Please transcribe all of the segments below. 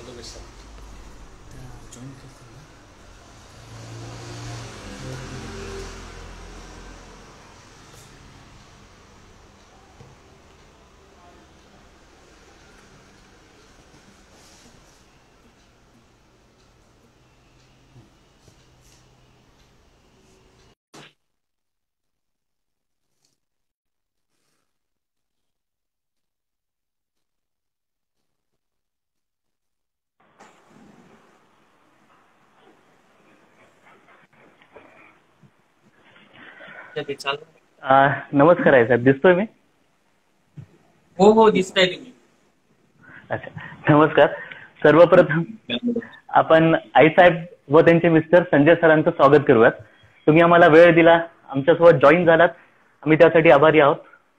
नमस्कार आहे साहेब, दिसतोय मी? हो दिसतंय तुम्ही. अच्छा, नमस्कार. सर्वप्रथम आपण आईसाहेब व त्यांचे मिस्टर संजय सरांचं स्वागत करूयात. तुम्ही आम्हाला वेळ दिला, आमच्यासोबत जॉईन झालात, आम्ही त्यासाठी आभारी आहोत.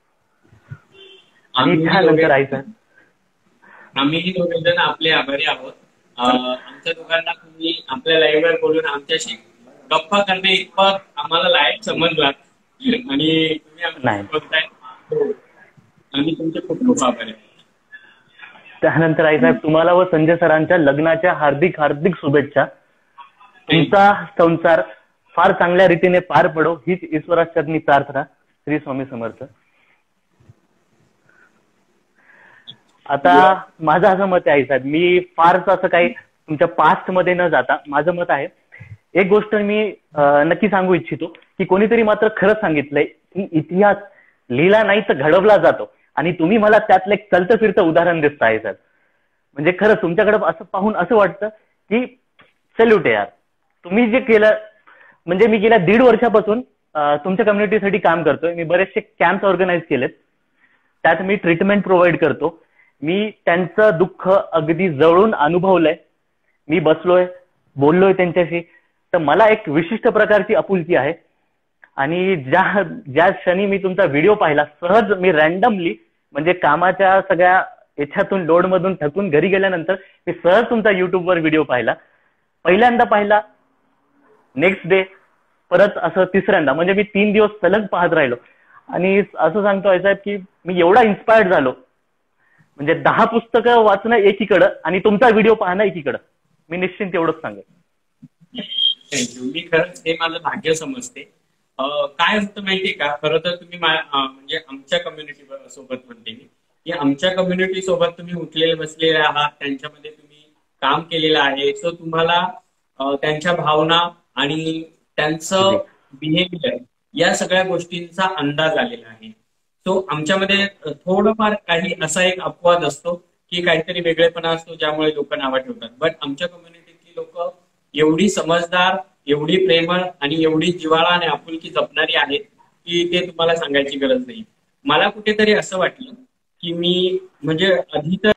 आणि त्यानंतर आईसाहेब आम्ही दोघेजण आपले आभारी आहोत. आमच्या दोघांना तुम्ही आपल्या लाईव्ह वर बोलून आमच्याशी गप्पा करणे इतपत आम्हाला लायक समजलात आणि तुम्ही बोलताय, आम्ही तुमचे खूप खूप आभारी आहोत. त्यानंतर आईसाहेब तुम्हाला व संजय सरांच्या लग्नाच्या हार्दिक हार्दिक शुभेच्छा. तुमचा संसार फार चांगल्या रीतीने पार पडो हीच ईश्वराचरणी प्रार्थना. श्री स्वामी समर्थ. आता माझं असं मत आहे साहेब, मी फारच असं काही तुमच्या पास्ट मध्ये न जाता माझं मत आहे, एक गोष्ट मी नक्की सांगू इच्छितो की कोणीतरी मात्र खरंच सांगितलंय की इतिहास लिहिला नाही तर घडवला जातो, आणि तुम्ही मला त्यातलं एक चलतं फिरतं उदाहरण दिसताय साहेब. म्हणजे खरंच तुमच्याकडे असं पाहून असं वाटतं की सॅल्यूट यार, तुम्ही जे केलं. म्हणजे मी गेल्या 1.5 वर्षापासून तुमच्या कम्युनिटीसाठी काम करतोय. मी बरेचसे कॅम्प्स ऑर्गनाईज केलेत, त्यात मी ट्रीटमेंट प्रोव्हाइड करतो. मी त्यांचं दुःख अगदी जवळून अनुभवलंय. मी बसलोय, बोललोय त्यांच्याशी, तर मला एक विशिष्ट प्रकारची आपुलकी आहे. आणि ज्या क्षणी मी तुमचा व्हिडिओ पाहिला, सहज मी रॅन्डमली म्हणजे कामाच्या सगळ्या याच्यातून लोडमधून थकून घरी गेल्यानंतर मी सहज तुमचा युट्यूबवर व्हिडिओ पाहिला. पहिल्यांदा पाहिला, नेक्स्ट डे, परत असं तिसऱ्यांदा, म्हणजे मी 3 दिवस सलग पाहत राहिलो. आणि असं सांगतोय साहेब की मी एवढा इन्स्पायर्ड झालो, म्हणजे 10 पुस्तकं वाचणं एकीकडं आणि तुमचा व्हिडिओ पाहणं एकीकडं. मी निश्चिंत एवढंच सांगेन. थँक्यू. मी खरंच हे माझं भाग्य समजते. काय होतं माहितीये का, खरं तर तुम्ही म्हणजे आमच्या कम्युनिटी सोबत म्हणते मी की आमच्या कम्युनिटी सोबत तुम्ही उठलेले बसलेले आहात, त्यांच्यामध्ये तुम्ही काम केलेलं आहे. सो तुम्हाला त्यांच्या भावना आणि त्यांचं बिहेवियर या सगळ्या गोष्टींचा अंदाज आलेला आहे. सो आमच्यामध्ये थोडंफार काही असा एक अपवाद असतो की काहीतरी वेगळेपणा असतो ज्यामुळे लोक नावं ठेवतात. बट आमच्या कम्युनिटीतली लोक एवढी समजदार, एवढी प्रेमळ आणि एवढी जिव्हाळा आणि आपुलकी जपणारी आहेत की ते तुम्हाला सांगायची गरज नाही. मला कुठेतरी असं वाटलं की मी म्हणजे आधी तर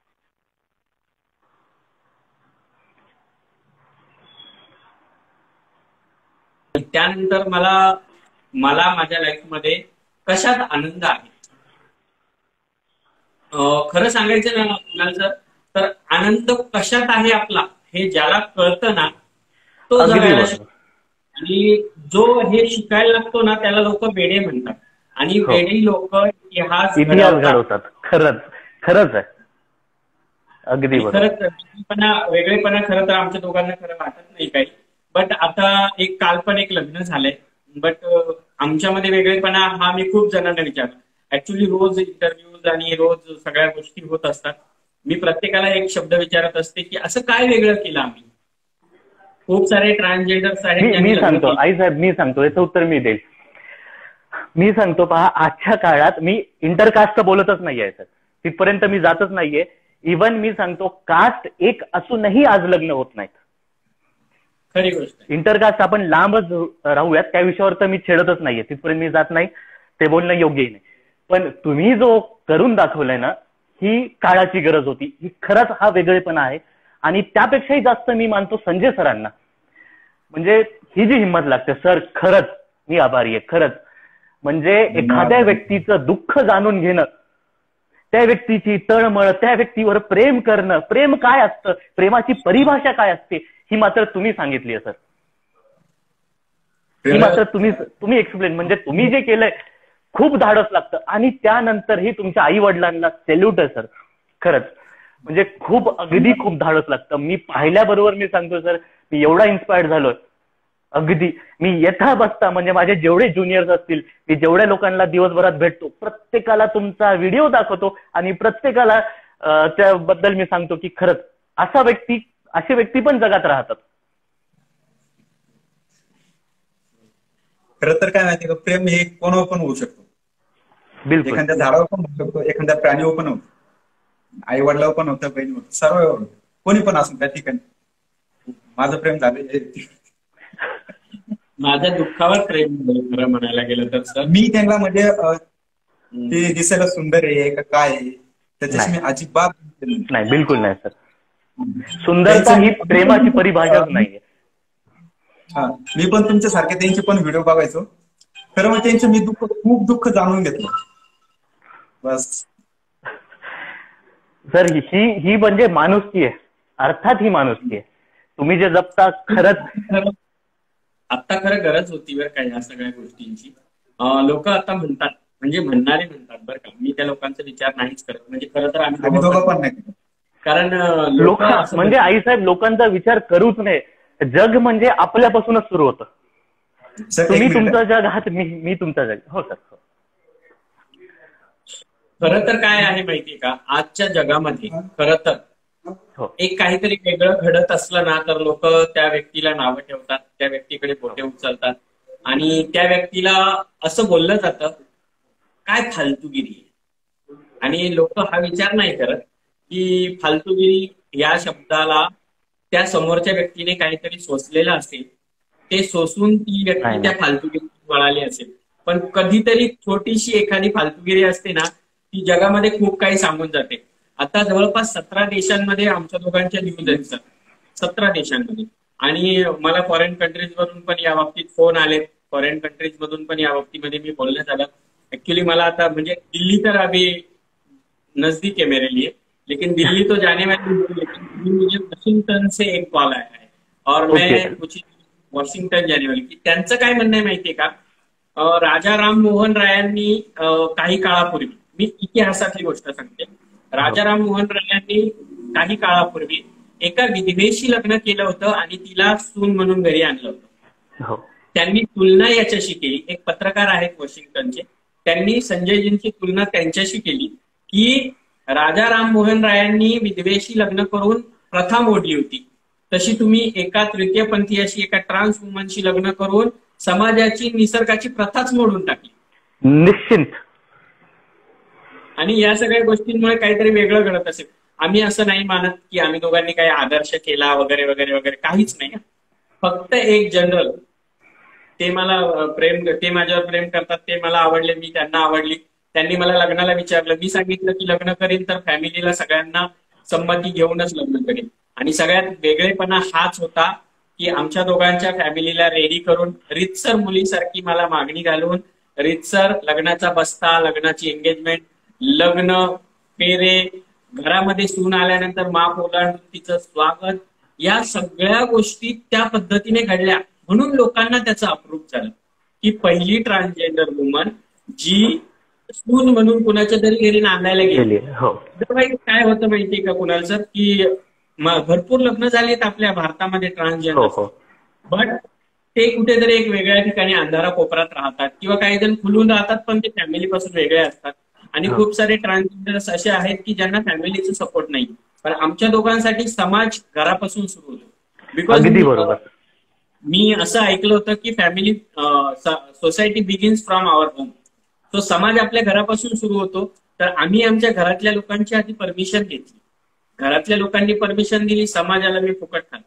त्यानंतर मला माझ्या लाईफमध्ये कशात आनंद आहे, खरं सांगायचं ना सर, तर आनंद कशात आहे आपला हे ज्याला कळतं ना तो जगायला शिकतो. आणि जो हे शिकायला लागतो ना त्याला लोक वेडे म्हणतात. आणि वेडी लोक इतिहास घडवतात. खरंच आहे, अगदी खरंच. वेगळेपणा खरं तर आमच्या दोघांना खरं वाटत नाही काही. बट आता एक काल्पनिक लग्न झालंय, बट आमच्यामध्ये वेगळेपणा हा मी खूप जणांना विचारला. ऍक्च्युली रोज इंटरव्ह्यूज आणि रोज सगळ्या गोष्टी होत असतात. मी प्रत्येकाला एक शब्द विचारत असते की असं काय वेगळं केलं आम्ही. खूप सारे ट्रान्सजेंडर्स आहेत. मी सांगतो आईसाहेब, मी सांगतो याचं उत्तर मी देईल. मी सांगतो पहा, आजच्या काळात मी इंटरकास्ट बोलतच नाहीये सर, तिथपर्यंत मी जातच नाहीये. इव्हन मी सांगतो कास्ट एक असूनही आज लग्न होत नाहीत. खरी गोष्ट. इंटरकास्ट आपण लांबच राहूयात, त्या विषयावर तर मी छेडतच नाहीये, तिथपर्यंत मी जात नाही, ते बोलणं योग्यही नाही. पण तुम्ही जो करून दाखवलाय ना, ही काळाची गरज होती. ही खरंच हा वेगळेपणा आहे. आणि त्यापेक्षाही जास्त मी मानतो संजय सरांना. म्हणजे ही जी हिंमत लागते सर, खरंच मी आभारी आहे. खरंच म्हणजे एखाद्या व्यक्तीचं दुःख जाणून घेणं, त्या व्यक्तीची तळमळ, त्या व्यक्तीवर प्रेम करणं, प्रेम काय असतं, प्रेमाची परिभाषा काय असते, ही मात्र तुम्ही सांगितली आहे सर. ही मात्र तुम्ही एक्सप्लेन, म्हणजे तुम्ही जे केलंय खूप धाडस लागतं. आणि त्यानंतरही तुमच्या आई वडिलांना सॅल्यूट आहे सर. खरंच म्हणजे खूप अगदी खूप धाडस लागतं. मी पाहिल्याबरोबर मी सांगतो सर, मी एवढा इन्स्पायर्ड झालोय. अगदी मी येता बसता म्हणजे माझे जेवढे ज्युनियर्स असतील, मी जेवढ्या लोकांना दिवसभरात भेटतो, प्रत्येकाला तुमचा व्हिडिओ दाखवतो आणि प्रत्येकाला त्याबद्दल मी सांगतो की खरंच असे व्यक्ती पण जगात राहतात. खरं तर काय माहिती का, प्रेम हे कोणावर पण होऊ शकतो. बिलकुल. एखाद्या झाडावर पण होऊ शकतो, एखाद्या प्राणीवर पण होतो, आई वडिलावर पण होतं, बहिणीवर, सर्व कोणी पण असून त्या ठिकाणी माझं प्रेम झालं. माझ्या दुःखावर प्रेम झालं खरं म्हणायला गेलं तर सर. मी त्यांना म्हणजे ते दिसायला सुंदर आहे का काय आहे त्याच्याशी मी अजिबात नाही, बिलकुल नाही सर. सुंदरता ही प्रेमाची परिभाषाच नाहीये. हा, मी पण तुमच्यासारखे त्यांचे पण व्हिडिओ बघायचो. खरं म्हणजे त्यांचं मी खूप दुःख जाणून घेतलं. बस सर, ही म्हणजे माणुसकी आहे. अर्थात ही माणुसकी आहे. तुम्ही जे जपता खरंच. आता खरं गरज होती बरं का या सगळ्या गोष्टींची. लोक आता म्हणतात, म्हणजे म्हणणारे म्हणतात बरं का, मी त्या लोकांचा विचार नाहीच करत. म्हणजे खरं तर आम्ही दोघं पण नाही. कारण लोक म्हणजे आईसाहेब लोकांचा विचार करूच नये. जग म्हणजे आपल्यापासूनच सुरू होतं. तुम्ही तुमचं जग आहात, मी तुमचं जग. हो सर. खरं तर काय आहे माहितीये का, आजच्या जगामध्ये खरं तर एक काहीतरी वेगळं घडत असलं ना तर लोक त्या व्यक्तीला नावं ठेवतात, त्या व्यक्तीकडे बोटे उचलतात आणि त्या व्यक्तीला असं बोललं जातं काय फालतूगिरी आहे. आणि लोक हा विचार नाही करत की फालतूगिरी या शब्दाला त्या समोरच्या व्यक्तीने काहीतरी सोसलेलं असेल, ते सोसून ती व्यक्ती त्या फालतूगिरी वळाली असेल. पण कधीतरी छोटीशी एखादी फालतूगिरी असते ना, ती जगामध्ये खूप काही सांगून जाते. आता जवळपास 17 देशांमध्ये आमच्या दोघांच्या न्यूज आहेत सर, 17 देशांमध्ये. आणि मला फॉरेन कंट्रीज मधून पण या बाबतीत फोन आले, फॉरेन कंट्रीज मधून पण या बाबतीमध्ये मी बोलण्यात आलं. ऍक्च्युअली मला आता म्हणजे दिल्ली तर अभी नजदीक है मेरे लिए, लेकिन दिल्ली तो जाने वाली हूँ, लेकिन मुझे वॉशिंग्टन से एक कॉल आया है और मैं कुछ वॉशिंग्टन जाने वाली. त्यांचं काय म्हणणं आहे माहितीये का, राजा राम मोहन रायांनी काही काळापूर्वी, मी इतिहासातली गोष्ट सांगते, राजा राम मोहन रायांनी काही काळापूर्वी एका विधवेशी लग्न केलं होतं आणि तिला सून म्हणून घरी आणलं होतं. त्यांनी तुलना याच्याशी केली. एक पत्रकार आहेत वॉशिंग्टनचे, त्यांनी संजयजींची तुलना त्यांच्याशी केली की राजा राम मोहन रायांनी विधवेशी लग्न करून प्रथा मोडली होती, तशी तुम्ही एका तृतीयपंथीयाशी, एका ट्रान्स वुमनशी लग्न करून समाजाची, निसर्गाची प्रथाच मोडून टाकली. निश्चित. आणि या सगळ्या गोष्टींमुळे काहीतरी वेगळं घडत असेल. आम्ही असं नाही मानत की आम्ही दोघांनी काही आदर्श केला वगैरे वगैरे वगैरे, काहीच नाही. फक्त एक जनरल, ते माझ्यावर प्रेम करतात, ते मला आवडले, मी त्यांना आवडली. त्यांनी मला लग्नाला विचारलं, मी सांगितलं की लग्न करीन तर फॅमिलीला सगळ्यांना संमती घेऊनच लग्न करीन. आणि सगळ्यात वेगळेपणा हाच होता की आमच्या दोघांच्या फॅमिलीला रेडी करून, रीतसर मुलीसारखी मला मागणी घालून, रीतसर लग्नाचा बस्ता, लग्नाची एंगेजमेंट, लग्न, फेरे, घरामध्ये सून आल्यानंतर माप ओलांडून तिचं स्वागत, या सगळ्या गोष्टी त्या पद्धतीने घडल्या. म्हणून लोकांना त्याचं अप्रूप झालं की पहिली ट्रान्सजेंडर वुमन जी सून म्हणून कुणाच्या तरी घरी नांदायला गेली. काय होतं माहितीये का कुणाल सर, की भरपूर लग्न झालेत आपल्या भारतामध्ये ट्रान्सजेंडर, बट ते कुठेतरी एक वेगळ्या ठिकाणी अंधारा कोपऱ्यात राहतात, किंवा काही जण खुलून राहतात पण ते फॅमिलीपासून वेगळे असतात. आणि खूप सारे ट्रान्सजेंडर्स असे आहेत की ज्यांना फॅमिलीचा सपोर्ट नाही. पण आमच्या दोघांसाठी समाज घरापासून सुरू होतो. बिकॉज मी असं ऐकलं होतं की family, society begins from our home. तो समाज आपल्या घरापासून सुरू होतो. तर आम्ही आमच्या घरातल्या लोकांची आधी परमिशन घेतली, घरातल्या लोकांनी परमिशन दिली, समाजाला मी फुकट खात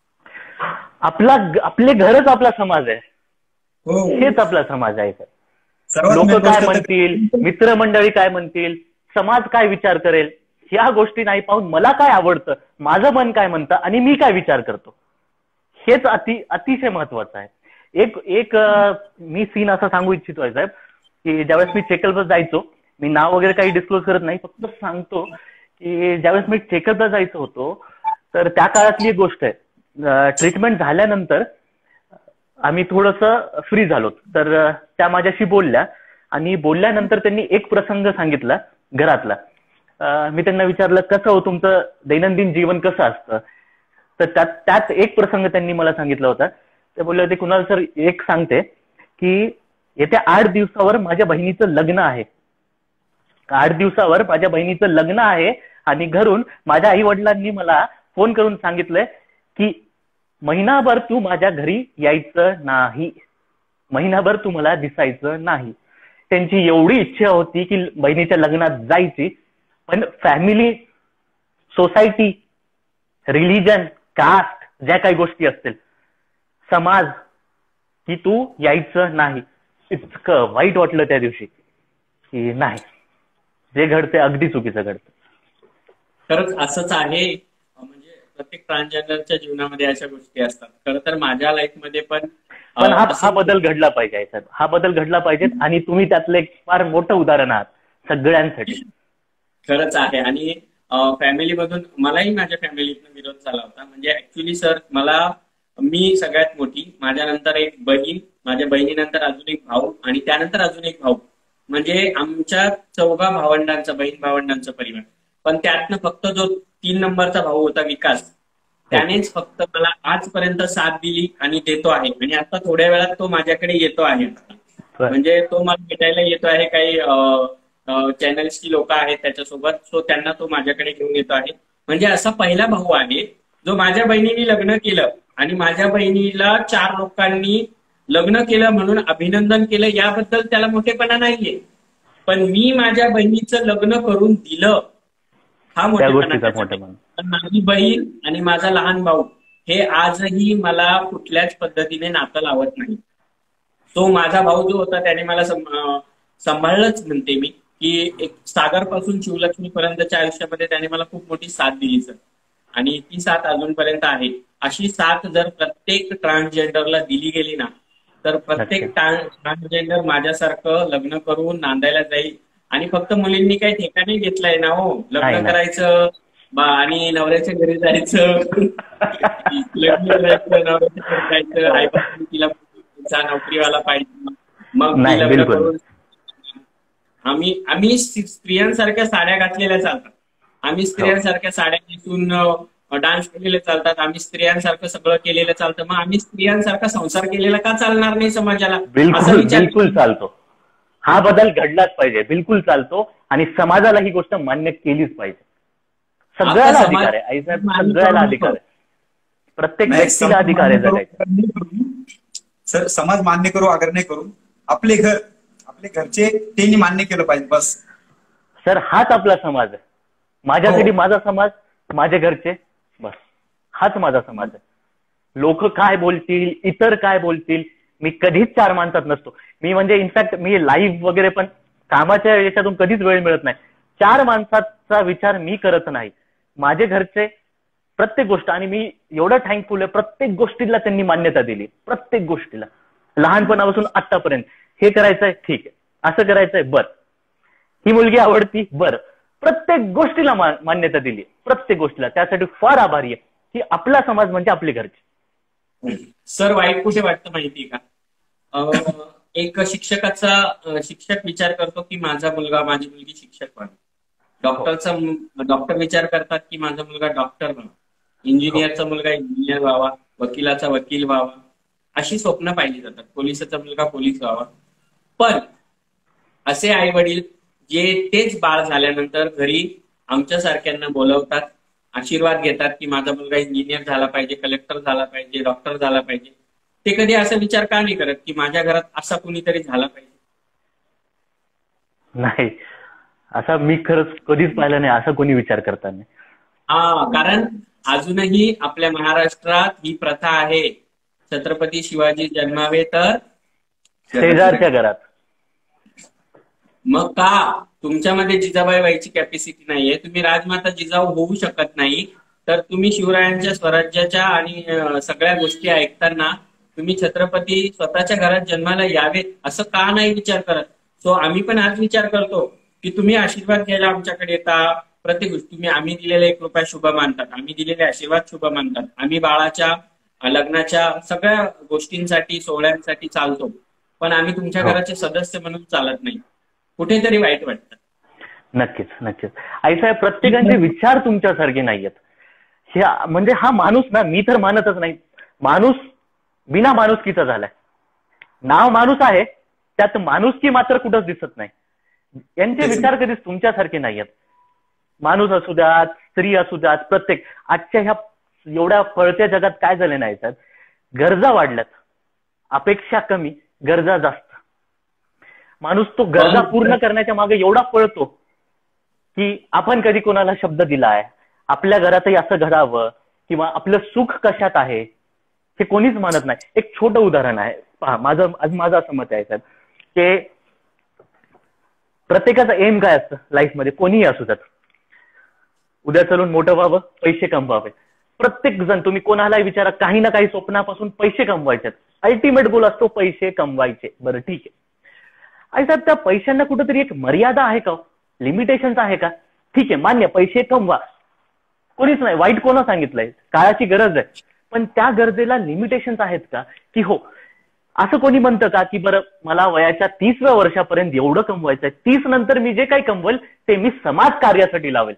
नाही. आपले घरच आपला समाज आहे, हेच आपला समाज आहे. लोक काय म्हणतील, मित्रमंडळी काय म्हणतील, समाज काय विचार करेल, ह्या गोष्टी नाही पाहून मला काय आवडतं, माझं मन काय म्हणतं आणि मी काय विचार करतो, हेच अतिशय महत्वाचं आहे. एक मी सीन असा सांगू इच्छितोय साहेब, की ज्यावेळेस मी चेकअपला जायचो, मी नाव वगैरे काही डिस्क्लोज करत नाही, फक्त सांगतो की ज्यावेळेस मी चेकअपला जायचो होतो तर त्या काळातली एक गोष्ट आहे, ट्रीटमेंट झाल्यानंतर आम्ही थोडंसं फ्री झालो. तर त्या माझ्याशी बोलल्या आणि बोलल्यानंतर त्यांनी एक प्रसंग सांगितला घरातला, मी त्यांना विचारलं कसं हो तुमचं दैनंदिन जीवन कसं असतं. तर त्यात एक प्रसंग त्यांनी मला सांगितला होता. ते बोलले होते कुणाल सर एक सांगते की येत्या 8 दिवसावर माझ्या बहिणीचं लग्न आहे. 8 दिवसावर माझ्या बहिणीचं लग्न आहे आणि घरून माझ्या आई वडिलांनी मला फोन करून सांगितलंय की महिनाभर तू माझ्या घरी यायचं नाही, महिनाभर तू मला दिसायचं नाही. त्यांची एवढी इच्छा होती की बहिणीच्या लग्नात जायची, पण फॅमिली, सोसायटी, रिलीजन, कास्ट, ज्या काही गोष्टी असतील, समाज, की तू यायचं नाही. इतकं वाईट वाटलं त्या दिवशी की नाही, जे घडते अगदी चुकीचं घडतं. खरंच असंच आहे. म्हणजे प्रत्येक ट्रान्सजेंडरच्या जीवनामध्ये अशा गोष्टी असतात. खरं तर माझ्या लाईफमध्ये पण हा बदल घडला पाहिजे साहेब, हा बदल घडला पाहिजे. आणि तुम्ही त्यातलं एक फार मोठं उदाहरण आहात सगळ्यांसाठी. खरंच आहे. आणि फॅमिलीमधून मलाही माझ्या फॅमिलीतून विरोध झाला होता. म्हणजे ऍक्च्युली सर मी सगळ्यात मोठी, माझ्यानंतर एक बहीण, माझ्या बहिणीनंतर अजून एक भाऊ आणि त्यानंतर अजून एक भाऊ. म्हणजे आमच्या 4 भावंडांचा, बहीण भावंडांचा परिवार. पण त्यातनं फक्त जो 3 नंबरचा भाऊ होता विकास, त्यानेच फक्त मला आजपर्यंत साथ दिली आणि देतो आहे. आणि आता थोड्या वेळात तो माझ्याकडे येतो आहे. म्हणजे तो मला भेटायला येतो आहे. काही चॅनल्सची लोक आहेत त्याच्यासोबत, सो त्यांना तो माझ्याकडे घेऊन येतो आहे. म्हणजे असा पहिला भाऊ आहे जो माझ्या बहिणीने लग्न केलं आणि माझ्या बहिणीला 4 लोकांनी लग्न केलं म्हणून अभिनंदन केलं, याबद्दल त्याला मोठेपणा नाहीये. पण मी माझ्या बहिणीचं लग्न करून दिलं, हा मोठेपणा. पण माझी बहीण आणि माझा लहान भाऊ हे आजही मला कुठल्याच पद्धतीने नातं लावत नाही. तो माझा भाऊ जो होता त्याने मला सांभाळलंच म्हणते मी, की एक सागरपासून शिवलक्ष्मीपर्यंतच्या आयुष्यामध्ये त्याने मला खूप मोठी साथ दिली सर. आणि ती साथ अजूनपर्यंत आहे. अशी साथ जर प्रत्येक ट्रान्सजेंडरला दिली गेली ना, तर प्रत्येक ट्रान्सजेंडर माझ्यासारखं लग्न करून नांदायला जाईल. आणि फक्त मुलींनी काही ठिकाणी घेतलंय ना हो, लग्न करायचं आणि नवऱ्याच्या घरी जायचं, लग्न करायचं, नवऱ्याच्या घरी जायचं, आईबापांनी तिला नोकरीवाला पाहिजे, मग लग्न करून. आम्ही स्त्रियांसारख्या साड्या घातलेल्या चालतात, आम्ही स्त्रियांसारख्या साड्या नेसून डान्स केलेले चालतात, आम्ही स्त्रियांसारखं सगळं केलेलं चालतं. मग आम्ही स्त्रियांसारखा संसार केलेला का चालणार नाही समाजाला? बिलकुल चालतो. हा बदल घडलाच पाहिजे, बिलकुल चालतो. आणि समाजाला ही गोष्ट मान्य केलीच पाहिजे. सगळ्याला अधिकार आहे आईसाहेब, सगळ्याला अधिकार आहे, प्रत्येक व्यक्तीला अधिकार आहे जगायचा. सर समाज मान्य करू अगर नाही करू, आपले घरचे त्यांनी मान्य केलं पाहिजे बस. सर हाच आपला समाज आहे. माझ्यासाठी माझा समाज, माझे घरचे, बस हाच माझा समाज आहे. लोक काय बोलतील, इतर काय बोलतील, मी कधीच 4 माणसात नसतो. मी म्हणजे इनफॅक्ट मी लाईव्ह वगैरे पण कामाच्या याच्यातून कधीच वेळ मिळत नाही. 4 माणसाचा विचार मी करत नाही. माझे घरचे प्रत्येक गोष्ट, आणि मी एवढं थँकफुल आहे, प्रत्येक गोष्टीला त्यांनी मान्यता दिली, प्रत्येक गोष्टीला, लहानपणापासून आतापर्यंत. हे करायचंय ठीक आहे, असं करायचंय बर, ही मुलगी आवडती बर, प्रत्येक गोष्टीला मान्यता दिली, प्रत्येक गोष्टीला. त्यासाठी फार आभारी आहे की आपला समाज म्हणजे आपले घरचे. सर वाईट कुठे वाटतं माहिती का? एक शिक्षक विचार करतो की माझा मुलगा, माझी मुलगी शिक्षक व्हावी. डॉक्टर विचार करतात की माझा मुलगा डॉक्टर व्हावा, इंजिनियरचा मुलगा इंजिनियर व्हावा, वकिलाचा वकील व्हावा, अशी स्वप्न पाहिली जातात. पोलिसाचा मुलगा पोलीस व्हावा. पण असे आई वडील जे तेच बाळ झाल्यानंतर घरी आमच्या सारख्यांना बोलवतात, आशीर्वाद घेतात की माझा मुलगा इंजिनियर झाला पाहिजे, कलेक्टर झाला पाहिजे, डॉक्टर झाला पाहिजे, ते कधी असा विचार का नाही करत की माझ्या घरात असा कुणीतरी झाला पाहिजे? नाही, असा मी खरंच कधीच पाहिलं नाही असं कोणी विचार करताना. कारण अजूनही आपल्या महाराष्ट्रात ही प्रथा आहे, छत्रपती शिवाजी जन्मावे तर शेजारच्या घरात. मग का तुमच्यामध्ये जिजाबाई व्हायची कॅपॅसिटी नाहीये? तुम्ही राजमाता जिजाऊ होऊ शकत नाही, तर तुम्ही शिवरायांच्या स्वराज्याच्या आणि सगळ्या गोष्टी ऐकताना तुम्ही छत्रपती स्वतःच्या घरात जन्माला यावेत असं का नाही विचार करत? सो आम्ही पण आज विचार करतो की तुम्ही आशीर्वाद घ्यायला आमच्याकडे येता, प्रत्येक गोष्टी आम्ही दिलेला 1 रुपया शुभ मानतात, आम्ही दिलेले आशीर्वाद शुभ मानतात, आम्ही बाळाच्या लग्नाच्या सगळ्या गोष्टींसाठी, सोहळ्यांसाठी चालतो, पण आम्ही तुमच्या घराचे सदस्य म्हणून चालत नाही. कुठेतरी वाईट वाटतं. नक्कीच नक्कीच. आईसाहेब, प्रत्येकाचे विचार तुमच्यासारखे नाहीयेत. म्हणजे हा माणूस ना, मी तर मानतच नाही, माणूस बिना माणुसकीचा झालाय. नाव माणूस आहे, त्यात माणुसकी मात्र कुठंच दिसत नाही. यांचे विचार कधीच तुमच्यासारखे नाहीयेत. माणूस असू द्यात, स्त्री असू द्यात, प्रत्येक आजच्या ह्या एवढ्या पळत्या जगात काय झाले नाही सर, गरजा वाढल्यात, अपेक्षा कमी, गरजा जास्त. माणूस तो गरजा पूर्ण करण्याच्या मागे एवढा पळतो की आपण कधी कोणाला शब्द दिलाय, आपल्या घरातही असं घडावं किंवा आपलं सुख कशात आहे हे कोणीच मानत नाही. एक छोटं उदाहरण आहे पहा, माझं असं मत आहे सर, की प्रत्येकाचं एम काय असतं लाईफमध्ये, कोणीही असू द्यात, उद्या चलून मोठं व्हावं, पैसे कमवावे. प्रत्येक जण, तुम्ही कोणालाही विचारा, काही ना काही स्वप्नापासून पैसे कमवायचे, अल्टिमेट गोल असतो पैसे कमवायचे. बरं ठीक आहे, आई साहेब, त्या पैशांना कुठेतरी एक मर्यादा आहे का, लिमिटेशन्स आहे का? ठीक आहे, मान्य, पैसे कमवा, कोणीच नाही, वाईट कोणा सांगितलंय, काळाची गरज आहे, पण त्या गरजेला लिमिटेशन्स आहेत का? की हो, असं कोणी म्हणतं का की बरं मला वयाच्या 30व्या वर्षापर्यंत एवढं कमवायचंय, 30 नंतर मी जे काही कमवेल ते मी समाज कार्यासाठी लावेल,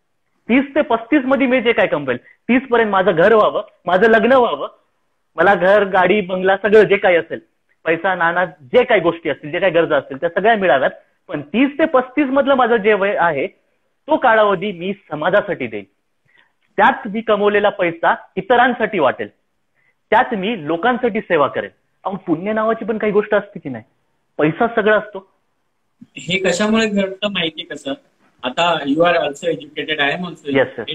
30 ते 35 मध्ये मी जे काय कमवेल, 30 पर्यंत माझं घर व्हावं, माझं लग्न व्हावं, मला घर, गाडी, बंगला, सगळं जे काही असेल, पैसा, नाना, जे काही गोष्टी असतील, जे काही गरजा असतील त्या सगळ्या मिळाव्यात, पण 30 ते 35 मधलं माझं जे वय आहे तो कालावधी मी समाजासाठी देईन. त्यात मी कमवलेला पैसा इतरांसाठी वाटेल, त्यात मी लोकांसाठी सेवा करेल. अहो, पुण्य नावाची पण काही गोष्ट असते की नाही, पैसा सगळं असतो. हे कशामुळे घडतं माहिती कसं, आता you are also educated, I am also educated,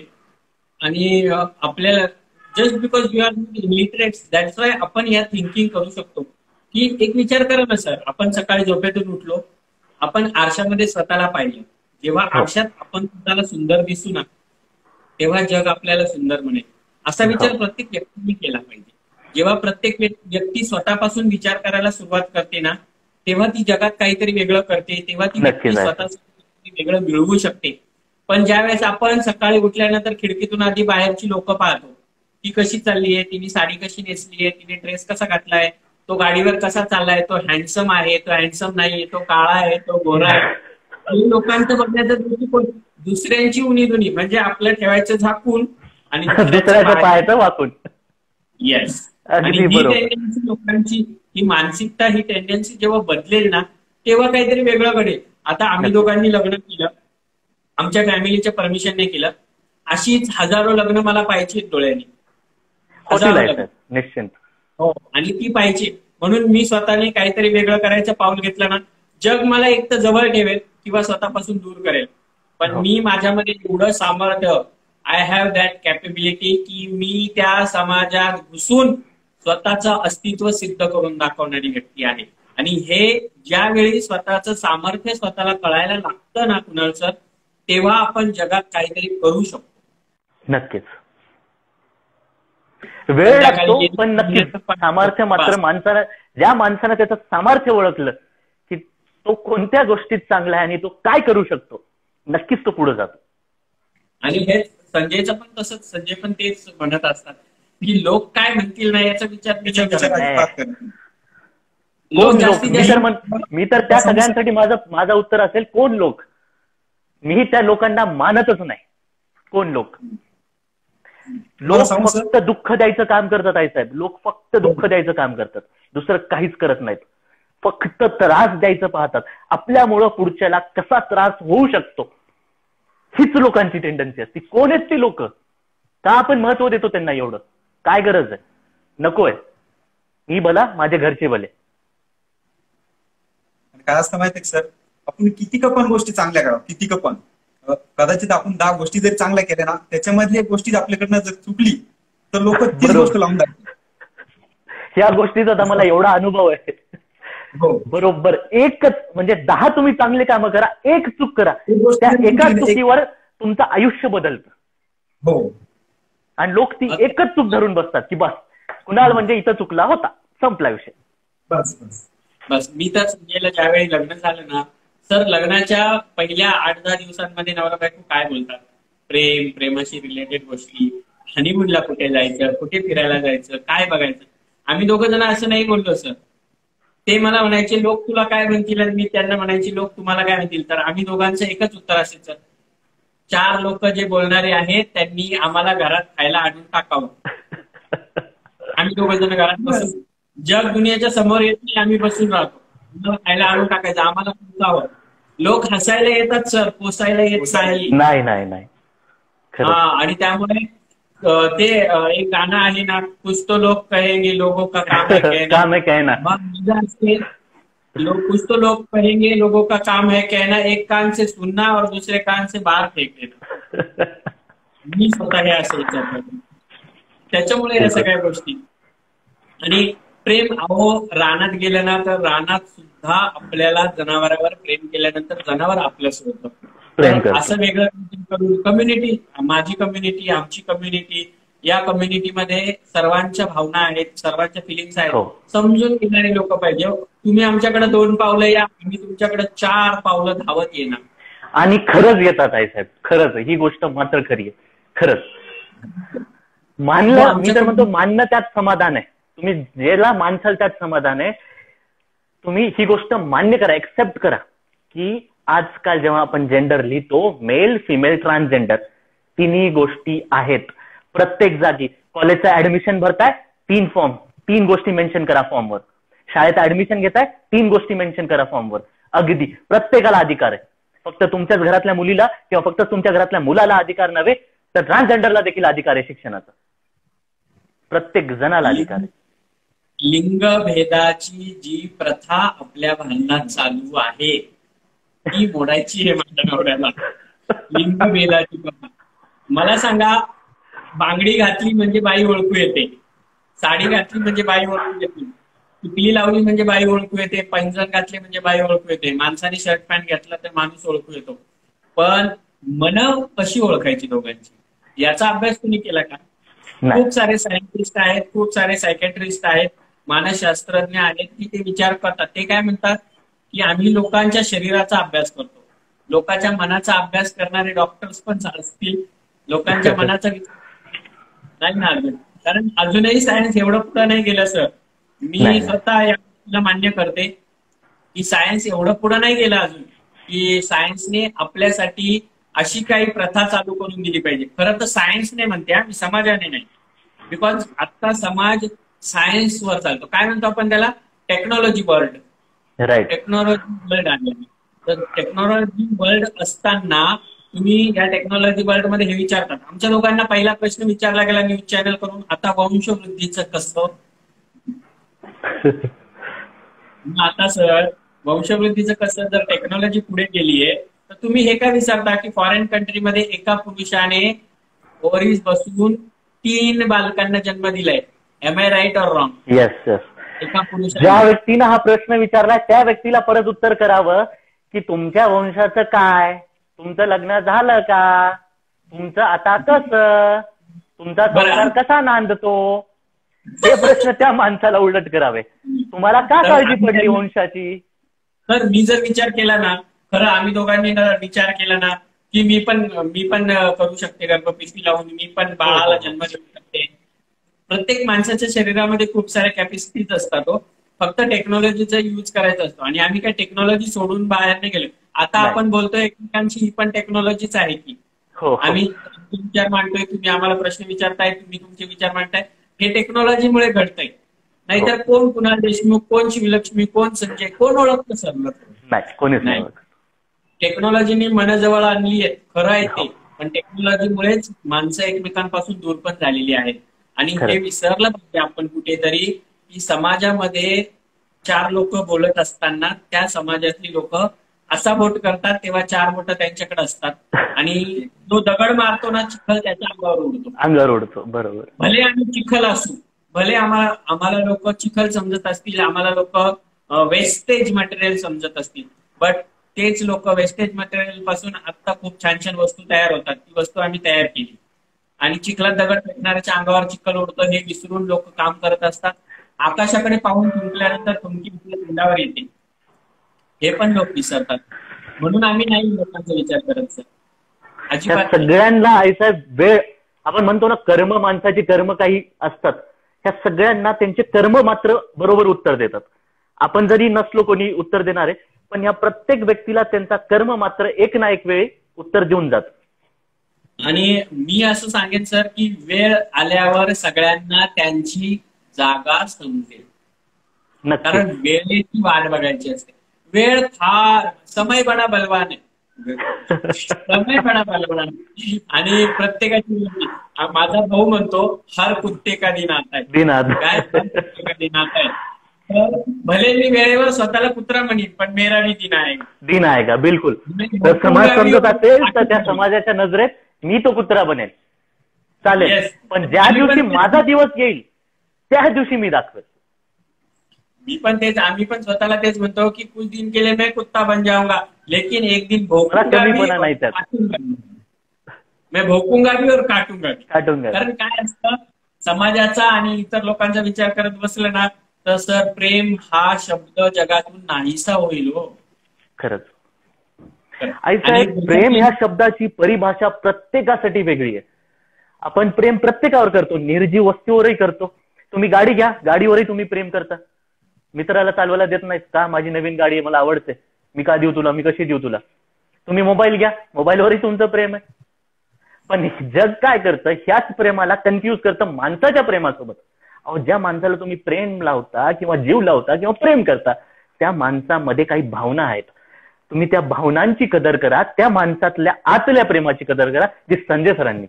आणि आपल्याला just because you are illiterate, that's why आपण या थिंकिंग करू शकतो. की एक विचार करा ना सर, आपण सकाळी झोपेतून उठलो, आपण आरशामध्ये स्वतःला पाहिलं, जेव्हा आरशात आपण स्वतःला सुंदर दिसू ना, तेव्हा जग आपल्याला सुंदर म्हणेल. असा विचार प्रत्येक व्यक्तीने केला पाहिजे. जेव्हा प्रत्येक व्यक्ती स्वतःपासून विचार करायला सुरुवात करते ना, तेव्हा ती जगात काहीतरी वेगळं करते, तेव्हा ती व्यक्ती स्वतः वेगळं मिळवू शकते. पण ज्यावेळेस आपण सकाळी उठल्यानंतर खिडकीतून आधी बाहेरची लोक पाहतो, ती कशी चालली आहे, तिने साडी कशी नेसली आहे, तिने ड्रेस कसा घातलाय, तो गाडीवर कसा चाललाय, तो हँडसम आहे, तो हँडसम नाहीये, तो काळा आहे, तो गोरा आहे, हे लोकांचं बघण्याचा दृष्टिकोन, दुसऱ्यांची उणीधुनी, म्हणजे आपलं ठेवायचं झाकून आणि दुसऱ्याचं पाहायचं वाकून. येस, आणि ही टेंडन्सी लोकांची, ही मानसिकता, ही टेंडन्सी जेव्हा बदलेल ना, तेव्हा काहीतरी वेगळं घडेल. आता आम्ही दोघांनी लग्न केलं, आमच्या फॅमिलीच्या परमिशनने केलं, अशीच हजारो लग्न मला पाहिजे डोळ्याने, निश्चित. हो, आणि ती पाहिजे, म्हणून मी स्वतःने काहीतरी वेगळं करायचं पाऊल घेतलं ना, जग मला एक तर जवळ ठेवेल किंवा स्वतःपासून दूर करेल. पण मी माझ्यामध्ये एवढं सामर्थ्य, आय हॅव दॅट कॅपेबिलिटी, की मी त्या समाजात घुसून स्वतःचं अस्तित्व सिद्ध करून दाखवणारी व्यक्ती आहे. आणि हे ज्यावेळी स्वतःचं सामर्थ्य स्वतःला कळायला लागतं ना कुणाल सर, तेव्हा आपण जगात काहीतरी करू शकतो. नक्कीच वेळ लागतो, पण नक्कीच सामर्थ्य मात्र माणसाला, ज्या माणसानं त्याचं सामर्थ्य ओळखलं की तो कोणत्या गोष्टीत चांगला आहे आणि तो काय करू शकतो, नक्कीच तो पुढे जातो. आणि हे संजयचं पण तसंच, संजय पण तेच म्हणत असतात की लोक काय म्हणतील ना याचा विचार मी तर त्या सगळ्यांसाठी माझं उत्तर असेल, कोण लोक. मी त्या लोकांना मानतच नाही. कोण लोक फक्त दुःख द्यायचं काम करतात आई साहेब, लोक फक्त दुःख द्यायचं काम करतात, दुसरं काहीच करत नाहीत. फक्त त्रास द्यायचं पाहतात, आपल्यामुळं पुढच्याला कसा त्रास होऊ शकतो हीच लोकांची टेंडन्सी असते. कोण आहेत ती लोक, का आपण महत्व देतो त्यांना एवढं, काय गरज आहे, नकोय. मी भला, माझे घरचे भले. काय असतं माहितीये सर, आपण किती पण गोष्टी चांगल्या करावं, किती पण, कदाचित आपण 10 गोष्टी जरी चांगल्या केल्या ना, त्याच्यामधली एक गोष्टी आपल्याकडनं जर चुकली तर लोक तीच गोष्ट लावून जातात. या गोष्टीचा मला एवढा अनुभव आहे. बरोबर, एकच म्हणजे 10 तुम्ही चांगले कामं करा, एक चूक करा, त्या एका चुकीवर तुमचं आयुष्य बदलतं. हो, आणि लोक ती एकच चूक धरून बसतात की बस कुणाल म्हणजे इथं चुकला होता, संपला विषय. बस बस बस. मी तर संजयला ज्यावेळी लग्न झालं ना सर, लग्नाच्या पहिल्या 8-10 दिवसांमध्ये नवरा बायको काय बोलतात, प्रेम, प्रेमाशी रिलेटेड गोष्टी, हनीमूनला कुठे जायचं, कुठे फिरायला जायचं, काय बघायचं, आम्ही दोघं जण असं नाही बोललो सर. ते मला म्हणायचे लोक तुला काय म्हणतील आणि मी त्यांना म्हणायचे लोक तुम्हाला काय म्हणतील. तर आम्ही दोघांचं एकच उत्तर असायचं, 4 लोक जे बोलणारे आहेत त्यांनी आम्हाला घरात खायला आणून टाकावं. आम्ही 2 जण घरात बसून, जग दुनियाच्या समोर येत नाही, आम्ही बसून राहतो, आम्हाला खायला आणून टाकायचं, आम्हाला पोचावं. लोक हसायला येतात सर, पोसायला येत नाही. नाही नाही नाही. हा, आणि त्यामुळे ते एक गाणं आहे ना, कुछ तो लोग कहेंगे लोगों का काम है कहना. काम है कहना. कुछ तो लोग कहेंगे लोगों का काम है कहना, एक कान से सुनना और दुसरे कान से बाहर फेक देना. मी स्वतः हे असं विचार करतो. त्याच्यामुळे या सगळ्या गोष्टी. आणि प्रेम, अहो रानात गेलं ना तर रानात सुद्धा आपल्याला जनावरावर प्रेम केल्यानंतर जनावर आपल्यासोबत होतं. असं वेगळं कम्युनिटी, माझी कम्युनिटी, आमची कम्युनिटी, या कम्युनिटीमध्ये सर्वांच्या भावना आहेत, सर्वांच्या फिलिंग्स आहेत, समजून घेणारे लोक पाहिजे. तुम्ही आमच्याकडे 2 पावलं या, आम्ही तुमच्याकडे 4 पावलं धावत येणार. आणि खरंच येतात आई साहेब, खरंच ही गोष्ट मात्र खरी आहे. खरंच मानलं, मी तर म्हणतो मानणं त्यात समाधान आहे. तुम्ही ज्याला माणसाल त्यात समाधान आहे. तुम्ही ही गोष्ट मान्य करा, एक्सेप्ट करा की आजकाल जेव्हा आपण जेंडर लिहितो, मेल, फिमेल, ट्रान्सजेंडर, तिन्ही गोष्टी आहेत प्रत्येक जागी. कॉलेजचं ऍडमिशन भरताय, 3 फॉर्म, 3 गोष्टी मेन्शन करा फॉर्मवर. शाळेत ऍडमिशन घेताय, 3 गोष्टी मेन्शन करा फॉर्मवर. अगदी प्रत्येकाला अधिकार आहे. फक्त तुमच्याच घरातल्या मुलीला किंवा फक्त तुमच्या घरातल्या मुलाला अधिकार नव्हे, तर ट्रान्सजेंडरला देखील अधिकार आहे शिक्षणाचा. प्रत्येक जणाला अधिकार आहे. लिंगभेदाची जी प्रथा आपल्या भांडणात चालू आहे ती मोडायची आहे माझ्या नवऱ्याला. लिंगभेदाची प्रथा. मला सांगा, बांगडी घातली म्हणजे बाई ओळखू येते, साडी घातली म्हणजे बाई ओळखू येते, टिकली लावली म्हणजे बाई ओळखू येते, पैंजण घातले म्हणजे बाई ओळखू येते, माणसाने शर्ट पॅन्ट घातला तर माणूस ओळखू येतो. पण मन कशी ओळखायची दोघांची, याचा अभ्यास तुम्ही केला का? खूप सारे सायंटिस्ट आहेत, खूप सारे सायकॅट्रिस्ट आहेत, मानसशास्त्रज्ञ आहेत की ते विचार करतात. ते काय म्हणतात की आम्ही लोकांच्या शरीराचा अभ्यास करतो. लोकांच्या मनाचा अभ्यास करणारे डॉक्टर्स पण असतील, लोकांच्या मनाचा नाही ना अजून, कारण अजूनही सायन्स एवढं पुढं नाही गेलं सर. मी स्वतः या मान्य करते की सायन्स एवढं पुढं नाही गेलं अजून की सायन्सने आपल्यासाठी अशी काही प्रथा चालू करून दिली पाहिजे. खरं तर सायन्सने म्हणते, मी समाजाने नाही. बिकॉज आता समाज सायन्सवर चालतो. काय म्हणतो आपण त्याला? Technology world. टेक्नॉलॉजी वर्ल्ड आहे. तर टेक्नॉलॉजी वर्ल्ड असताना तुम्ही या टेक्नॉलॉजी वर्ल्ड मध्ये हे विचारतात. आमच्या लोकांना पहिला प्रश्न विचारला गेला न्यूज चॅनल करून, आता वंशवृद्धीचं कसं? आता सर वंशवृद्धीचं कसं, जर टेक्नॉलॉजी पुढे गेलीये तर तुम्ही हे काय विचारता की फॉरेन कंट्रीमध्ये एका पुरुषाने ओव्हरीज बसून 3 बालकांना जन्म दिलाय. Am I right or wrong? Yes yes. एका पुरुषाने, ज्या व्यक्तीनं हा प्रश्न विचारला त्या व्यक्तीला परत उत्तर करावं की तुमच्या वंशाचं काय, तुमचं लग्न झालं का, तुमचं आता कसं, तुमचा संसार कसा नांदतो, हे प्रश्न त्या माणसाला उलट करावे. तुम्हाला का काळजी पडली वंशाची? तर मी जर विचार केला ना, खरं आम्ही दोघांनी विचार केला ना की मी पण करू शकते गर्भपिशवी लावून, मी पण बाळाला जन्म देऊ शकते. प्रत्येक माणसाच्या शरीरामध्ये खूप साऱ्या कॅपॅसिटीज असतात. फक्त टेक्नॉलॉजीचा यूज करायचा असतो. आणि आम्ही काय टेक्नॉलॉजी सोडून बाहेर नाही गेलो. आता आपण बोलतोय एकमेकांची, ही पण टेक्नॉलॉजीच आहे की. आम्ही विचार मांडतोय, तुम्ही आम्हाला प्रश्न विचारताय, तुम्ही तुमचे विचार मांडताय, हे टेक्नॉलॉजीमुळे घडतंय. नाहीतर कोण कुणाल देशमुख, कोण शिवलक्ष्मी, कोण संजय, कोण ओळखतं सर? कोणीच नाही. टेक्नॉलॉजीने मन जवळ आणली आहे, खरं आहे ते. पण टेक्नॉलॉजीमुळेच माणसं एकमेकांपासून दूर पण झालेली आहेत. आणि हे विसरलं पाहिजे आपण कुठेतरी की समाजामध्ये 4 लोक बोलत असताना त्या समाजातली लोक असा बोट करतात तेव्हा 4 बोट त्यांच्याकडे असतात. आणि जो दगड मारतो ना चिखल त्याच्या अंगावर उडतो. बरोबर. भले आम्ही चिखल असू, भले आम्हाला लोक चिखल समजत असतील, आम्हाला लोक वेस्टेज मटेरियल समजत असतील, बट तेच लोक वेस्टेज मटेरियल पासून आता खूप छान छान वस्तू तयार होतात. ती वस्तू आम्ही तयार केली. आणि चिखलात दगड फेकणाऱ्याच्या अंगावर चिखल उडतं हे विसरून लोक काम करत असतात. आकाशाकडे पाहून थुंकल्यानंतर थुंकी तोंडावर येते, हे पण लोक विसरतात. म्हणून आम्ही नाही लोकांचा विचार करत सर, अजिबात. सगळ्यांना आईसाहेब वेळ, आपण म्हणतो ना कर्म, माणसाची कर्म काही असतात, ह्या सगळ्यांना त्यांचे कर्म मात्र बरोबर उत्तर देतात. आपण जरी नसलो कोणी उत्तर देणारे, पण या प्रत्येक व्यक्तीला त्यांचा कर्म मात्र एक ना एक वेळी उत्तर देऊन जात. आणि मी असं सांगेन सर की वेळ आल्यावर सगळ्यांना त्यांची जागा समजेल. कारण वेळेची वाट बघायची असते. वेळ फार समय बडा बलवान आहे. समय बडा बलवान. आणि प्रत्येकाची माझा भाऊ म्हणतो हर कुत्ते का दिन आता है. काय कुत्ते का दिन आता है. तर भले मी वेळेवर स्वतःला कुत्रा म्हणेन, पण मेरा भी दिन आएगा. बिलकुल. जर समाज समजत असेल तर त्या समाजाच्या नजरेत मी तो कुत्रा बनेल, चालेल. पण ज्या दिवशी माझा दिवस येईल त्या दिवशी मी दाखवेल. मी पण तेच, आम्ही पण स्वतःला तेच म्हणतो की कुछ दिन के लिए मैं कुत्ता बन जाऊंगा, लेकिन एक दिन भोकूंगा भी और काटूंगा. कारण काय असतं, समाजाचा आणि इतर लोकांचा विचार करत बसलं ना तर सर प्रेम हा शब्द जगातून नाहीसा होईल. हो खरंच. प्रेम ह्या शब्दाची परिभाषा प्रत्येकासाठी वेगळी आहे. आपण प्रेम प्रत्येकावर करतो, निर्जीव वस्तूवरही करतो. तुम्ही गाडी घ्या, गाडीवरही तुम्ही प्रेम करता. मित्राला चालवायला देत नाहीत का, माझी नवीन गाडी आहे, मला आवडते, मी का देऊ तुला, मी कशी देऊ तुला. तुम्ही मोबाईल घ्या, मोबाईलवरही तुमचं प्रेम आहे. पण जग काय करतं, ह्याच प्रेमाला कन्फ्यूज करतं माणसाच्या प्रेमासोबत. अहो, ज्या माणसाला तुम्ही प्रेम लावता किंवा जीव लावता किंवा प्रेम करता त्या माणसामध्ये काही भावना आहेत. तुम्ही त्या भावनांची कदर करा, त्या माणसातल्या आतल्या प्रेमाची कदर करा, जी संजय सरांनी.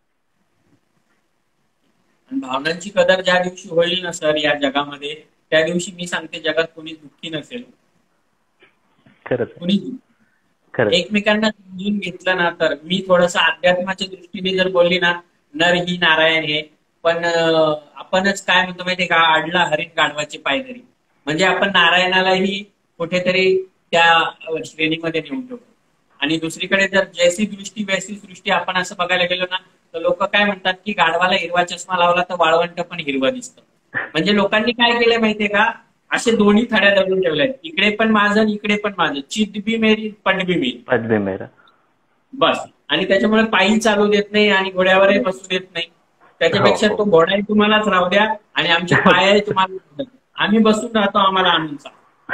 भावनांची कदर ज्या दिवशी होईल ना सर या जगामध्ये, त्या दिवशी मी सांगते जगात कोणी दुःखी नसेल. खरंच. कोणी एकमेकांना समजून घेतलं ना तर. मी थोडस अध्यात्माच्या दृष्टीने जर बोलली ना, नर ही नारायण हे, पण आपणच काय म्हणतो माहितीये का, आडला हरिण गाढवाचे पाय धरी. म्हणजे आपण नारायणालाही कुठेतरी त्या श्रेणीमध्ये नेऊन ठेवतो. आणि दुसरीकडे जर जैसी दृष्टी वैसी सृष्टी आपण असं बघायला गेलो ना तर लोक काय म्हणतात की गाढवाला हिरवा चष्मा लावला तर वाळवंट पण हिरवा दिसतं. म्हणजे लोकांनी काय केलंय माहितीये का, असे दोन्ही थड्या धरून ठेवल्यात, इकडे पण माझं इकडे पण माझं, चित बी मेरी पट बी मेरी, बस. आणि त्याच्यामुळे पायी चालू देत नाही आणि घोड्यावरही बसू देत नाही. त्याच्यापेक्षा तो घोडाही तुम्हालाच राहू द्या आणि आमचे पायही तुम्हाला, आम्ही बसून राहतो आम्हाला आनंदचा.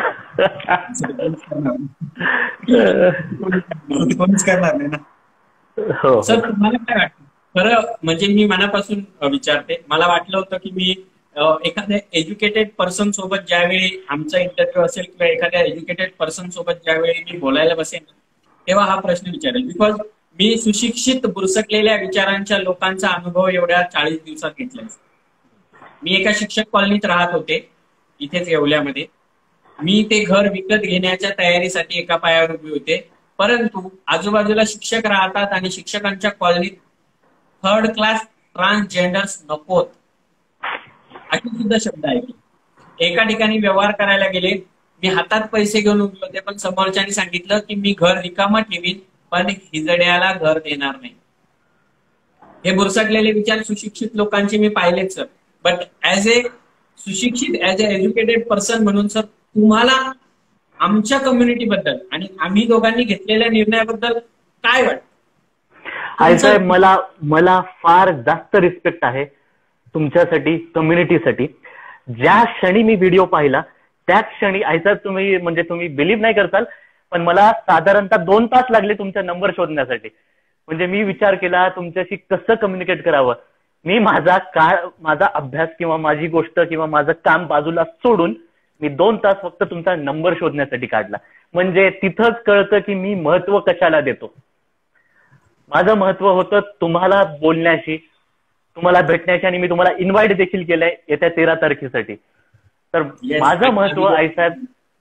कोणीच करणार नाही ना. सर तुम्हाला काय वाटतं खरं, म्हणजे मी मनापासून विचारते, मला वाटलं होतं की मी एखाद्या एज्युकेटेड पर्सन सोबत ज्यावेळी आमचा इंटरव्ह्यू असेल किंवा एखाद्या एज्युकेटेड पर्सन सोबत ज्यावेळी मी बोलायला बसेन तेव्हा हा प्रश्न विचारेल. बिकॉज मी सुशिक्षित बुरसटलेल्या विचारांच्या लोकांचा अनुभव एवढ्या 40 दिवसात घेतला. मी एका शिक्षक कॉलनीत राहत होते इथेच येवल्यामध्ये. मी ते घर विकत घेण्याच्या तयारीसाठी एका पायावर उभे होते, परंतु आजूबाजूला शिक्षक राहतात आणि शिक्षकांच्या कॉलनीत 3rd क्लास ट्रान्सजेंडर्स नकोत असे सुद्धा शब्द ऐकले. एका ठिकाणी व्यवहार करायला गेले, मी हातात पैसे घेऊन उभे होते, पण समोरच्याने सांगितलं की मी घर रिकामं ठेवीन पण हिजड्याला घर देणार नाही. हे बुरसटलेले विचार सुशिक्षित लोकांचे मी पाहिलेच सर. बट ऍज ए सुशिक्षित, ऍज ए एज्युकेटेड पर्सन म्हणून सर तुम्हाला आमच्या कम्युनिटीबद्दल आणि आम्ही दोघांनी घेतलेल्या निर्णयाबद्दल काय वाटतं? साहेब, मला फार जास्त रिस्पेक्ट आहे तुमच्यासाठी, कम्युनिटीसाठी. ज्या क्षणी मी व्हिडिओ पाहिला त्याच क्षणी साहेब तुम्ही बिलीव्ह नाही करताल, पण मला साधारणतः 2 तास लागले तुमचा नंबर शोधण्यासाठी. म्हणजे मी विचार केला तुमच्याशी कसं कम्युनिकेट करावं. मी माझा अभ्यास किंवा माझी गोष्ट किंवा माझं काम बाजूला सोडून मी 2 तास फक्त तुमचा नंबर शोधण्यासाठी काढला. म्हणजे तिथंच कळतं की मी महत्व कशाला देतो. माझं महत्व होतं तुम्हाला बोलण्याशी, तुम्हाला भेटण्याची, आणि मी तुम्हाला इन्व्हाइट देखील केलंय येत्या 13 तारखेसाठी. तर माझं महत्व साहेब,